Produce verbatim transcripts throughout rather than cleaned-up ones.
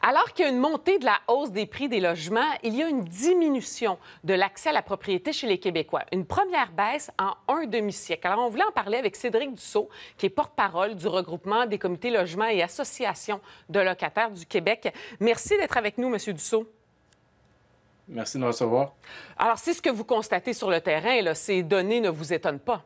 Alors qu'il y a une montée de la hausse des prix des logements, il y a une diminution de l'accès à la propriété chez les Québécois. Une première baisse en un demi-siècle. Alors, on voulait en parler avec Cédric Dussault, qui est porte-parole du regroupement des comités logements et associations de locataires du Québec. Merci d'être avec nous, M. Dussault. Merci de me recevoir. Alors, c'est ce que vous constatez sur le terrain, là. Ces données ne vous étonnent pas?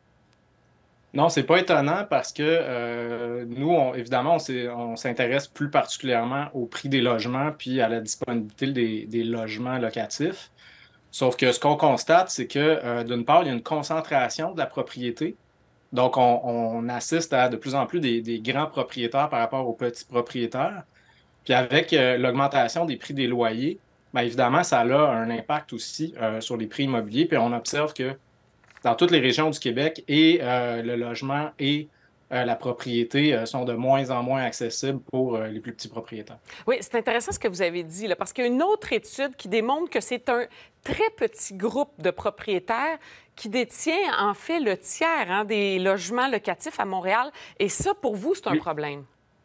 Non, c'est pas étonnant parce que euh, nous, on, évidemment, on s'intéresse plus particulièrement au prix des logements puis à la disponibilité des, des logements locatifs. Sauf que ce qu'on constate, c'est que euh, d'une part, il y a une concentration de la propriété. Donc, on, on assiste à de plus en plus des, des grands propriétaires par rapport aux petits propriétaires. Puis avec euh, l'augmentation des prix des loyers, bien évidemment, ça a un impact aussi euh, sur les prix immobiliers. Puis on observe que dans toutes les régions du Québec, et euh, le logement et euh, la propriété euh, sont de moins en moins accessibles pour euh, les plus petits propriétaires. Oui, c'est intéressant ce que vous avez dit, là, parce qu'il y a une autre étude qui démontre que c'est un très petit groupe de propriétaires qui détient en fait le tiers hein, des logements locatifs à Montréal. Et ça, pour vous, c'est un Oui. problème.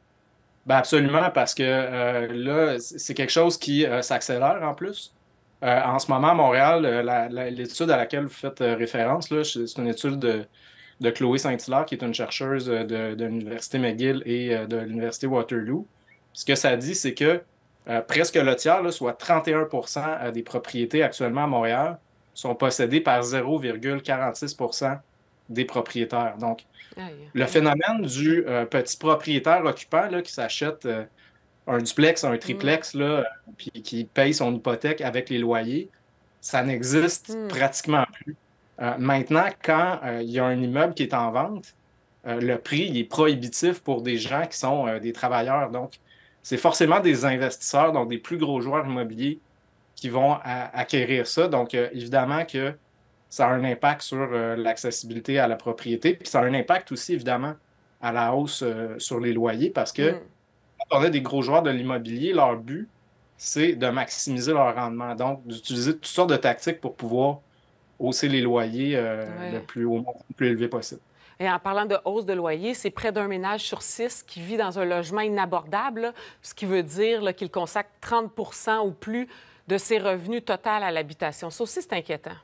Bien absolument, parce que euh, là, c'est quelque chose qui euh, s'accélère en plus. Euh, en ce moment, à Montréal, euh, l'étude à laquelle vous faites euh, référence, c'est une étude de, de Chloé Saint-Hilaire, qui est une chercheuse de, de l'Université McGill et euh, de l'Université Waterloo. Ce que ça dit, c'est que euh, presque le tiers, là, soit trente et un pour cent des propriétés actuellement à Montréal, sont possédées par zéro virgule quarante-six pour cent des propriétaires. Donc, Aïe. le phénomène du euh, petit propriétaire occupant là, qui s'achète euh, un duplex, un triplex, Mm. là, puis qui paye son hypothèque avec les loyers, ça n'existe Mm. pratiquement plus. Euh, maintenant, quand euh, il y a un immeuble qui est en vente, euh, le prix il est prohibitif pour des gens qui sont euh, des travailleurs. Donc, c'est forcément des investisseurs, donc des plus gros joueurs immobiliers qui vont à, acquérir ça. Donc, euh, évidemment que ça a un impact sur euh, l'accessibilité à la propriété, puis ça a un impact aussi, évidemment, à la hausse euh, sur les loyers, parce que Mm. quand on a des gros joueurs de l'immobilier, leur but, c'est de maximiser leur rendement. Donc, d'utiliser toutes sortes de tactiques pour pouvoir hausser les loyers euh, Ouais. le plus, au le plus élevé possible. Et en parlant de hausse de loyer, c'est près d'un ménage sur six qui vit dans un logement inabordable, là, ce qui veut dire qu'il consacre trente pour cent ou plus de ses revenus total à l'habitation. Ça aussi, c'est inquiétant.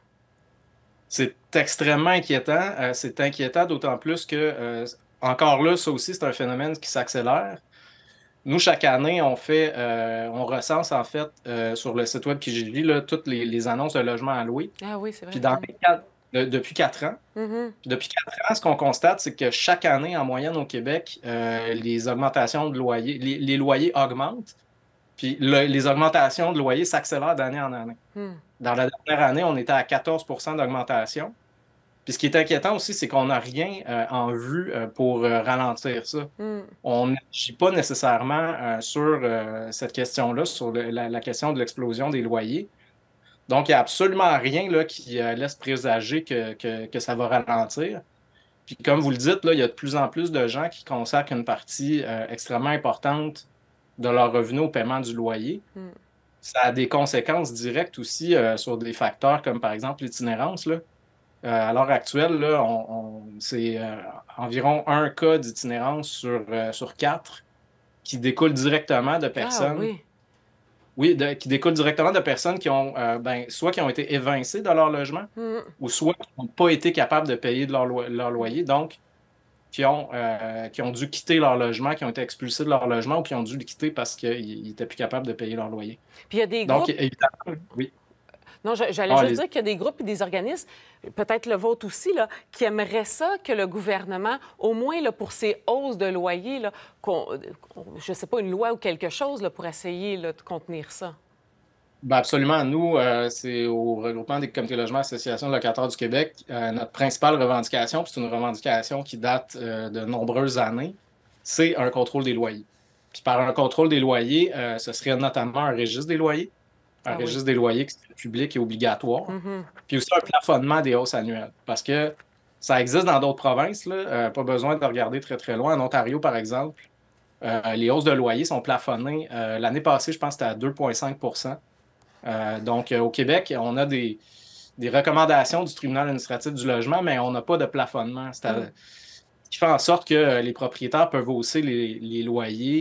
C'est extrêmement inquiétant. Euh, c'est inquiétant d'autant plus que, euh, encore là, ça aussi, c'est un phénomène qui s'accélère. Nous, chaque année, on fait, euh, on recense en fait euh, sur le site web Kijiji là, toutes les, les annonces de logements à louer. Ah oui, c'est vrai. Puis dans les quatre, de- depuis quatre ans. Mm-hmm. Puis depuis quatre ans, ce qu'on constate, c'est que chaque année, en moyenne au Québec, euh, les augmentations de loyers, les, les loyers augmentent. Puis le- les augmentations de loyers s'accélèrent d'année en année. Mm. Dans la dernière année, on était à quatorze pour cent d'augmentation. Puis ce qui est inquiétant aussi, c'est qu'on n'a rien euh, en vue euh, pour euh, ralentir ça. Mm. On n'agit pas nécessairement euh, sur euh, cette question-là, sur le- la, la question de l'explosion des loyers. Donc, il n'y a absolument rien là, qui euh, laisse présager que, que, que ça va ralentir. Puis comme vous le dites, là, il y a de plus en plus de gens qui consacrent une partie euh, extrêmement importante de leur revenu au paiement du loyer. Mm. Ça a des conséquences directes aussi euh, sur des facteurs comme par exemple l'itinérance, là. Euh, à l'heure actuelle, là, on, on- c'est euh, environ un cas d'itinérance sur, euh, sur quatre qui découle directement de Ah personnes. oui. Oui, de- qui découle directement de personnes qui ont euh, ben, soit qui ont été évincées de leur logement, Mm. ou soit qui n'ont pas été capables de payer de leur, lo- leur loyer, donc qui ont, euh, qui ont dû quitter leur logement, qui ont été expulsés de leur logement ou qui ont dû le quitter parce qu'ils n'étaient plus capables de payer leur loyer. Puis il y a des Donc, groupes. évidemment, oui. Non, je- j'allais Ah, juste les- dire qu'il y a des groupes et des organismes, peut-être le vôtre aussi, là, qui aimeraient ça que le gouvernement, au moins là, pour ces hausses de loyer, là, qu'on, qu'on- je ne sais pas, une loi ou quelque chose là, pour essayer là, de contenir ça. Ben absolument. Nous, euh, c'est au regroupement des comités logements associations de locataires du Québec, euh, notre principale revendication, puis c'est une revendication qui date euh, de nombreuses années, c'est un contrôle des loyers. Puis par un contrôle des loyers, euh, ce serait notamment un registre des loyers, un Ah oui. registre des loyers qui serait public et obligatoire, Mhm. puis aussi un plafonnement des hausses annuelles. Parce que ça existe dans d'autres provinces, là, euh, pas besoin de regarder très très loin. En Ontario, par exemple, euh, les hausses de loyers sont plafonnées. Euh, l'année passée, je pense que c'était à deux virgule cinq pour cent. Euh, donc, euh, au Québec, on a des, des recommandations du tribunal administratif du logement, mais on n'a pas de plafonnement. C'est à- Mm. Ce qui fait en sorte que euh, les propriétaires peuvent hausser les, les loyers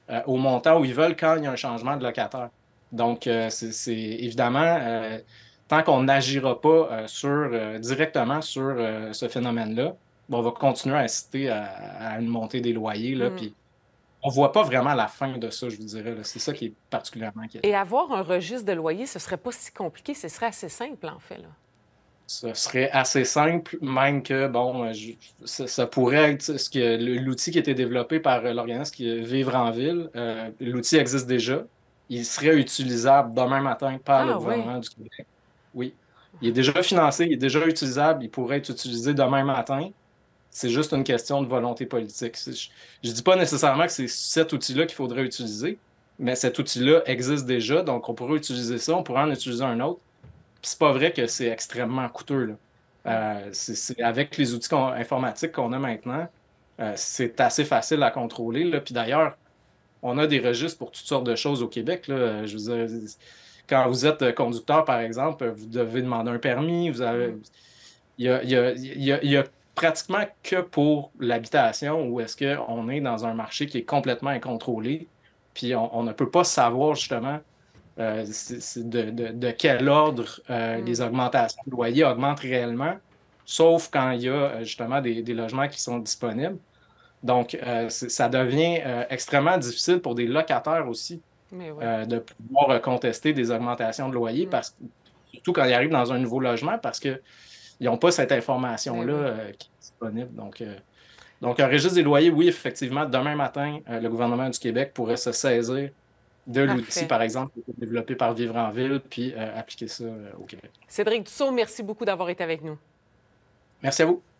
euh, au montant où ils veulent quand il y a un changement de locataire. Donc, euh, c'est c'est- évidemment, euh, tant qu'on n'agira pas euh, sur, euh, directement sur euh, ce phénomène-là, bon, on va continuer à assister à, à une montée des loyers, là, Mm. puis on ne voit pas vraiment la fin de ça, je vous dirais. là. C'est ça qui est particulièrement inquiétant. Et avoir un registre de loyer, ce serait pas si compliqué, ce serait assez simple, en fait, là. Ce serait assez simple, même que, bon, je- ça, ça pourrait être ce que l'outil qui a été développé par l'organisme qui est Vivre en ville. Euh, l'outil existe déjà. Il serait utilisable demain matin par le Ah oui. gouvernement du Québec. Oui. Il est déjà financé, il est déjà utilisable, il pourrait être utilisé demain matin. C'est juste une question de volonté politique. C'est- Je ne dis pas nécessairement que c'est cet outil-là qu'il faudrait utiliser, mais cet outil-là existe déjà, donc on pourrait utiliser ça, on pourrait en utiliser un autre. Puis c'est pas vrai que c'est extrêmement coûteux, là. Euh, c'est, c'est- avec les outils qu'on- informatiques qu'on a maintenant, euh, c'est assez facile à contrôler, là. Puis d'ailleurs, on a des registres pour toutes sortes de choses au Québec, là. Je veux dire, quand vous êtes conducteur, par exemple, vous devez demander un permis. Vous avez... Mm. il y a, il y a- il y a- il y a pratiquement que pour l'habitation où est-ce qu'on est dans un marché qui est complètement incontrôlé. Puis on, on ne peut pas savoir justement euh, c'est- c'est de, de- de quel ordre euh, Mm. les augmentations de loyer augmentent réellement, sauf quand il y a euh, justement des, des logements qui sont disponibles. Donc, euh, c'est- ça devient euh, extrêmement difficile pour des locataires aussi Mais oui. euh, de pouvoir euh, contester des augmentations de loyer, Mm. parce, que- surtout quand ils arrivent dans un nouveau logement, parce qu'ils n'ont pas cette Mais information-là oui. euh, qui est disponible. Donc, euh, donc, un registre des loyers, oui, effectivement, demain matin, euh, le gouvernement du Québec pourrait se saisir de l'outil, Parfait. par exemple, qui a été développé par Vivre en Ville, puis euh, appliquer ça euh, au Québec. Cédric Dussault, merci beaucoup d'avoir été avec nous. Merci à vous.